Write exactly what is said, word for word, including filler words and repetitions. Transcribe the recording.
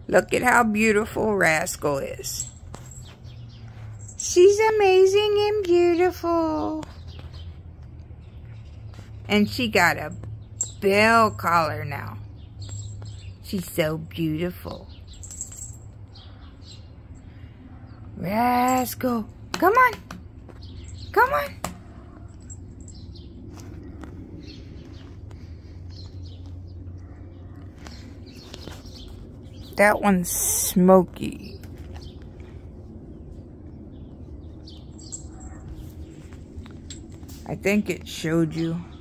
Look at how beautiful Rascal is. She's amazing and beautiful. And she got a bell collar now. She's so beautiful. Rascal, come on. Come on. That one's Smokey. I think it showed you.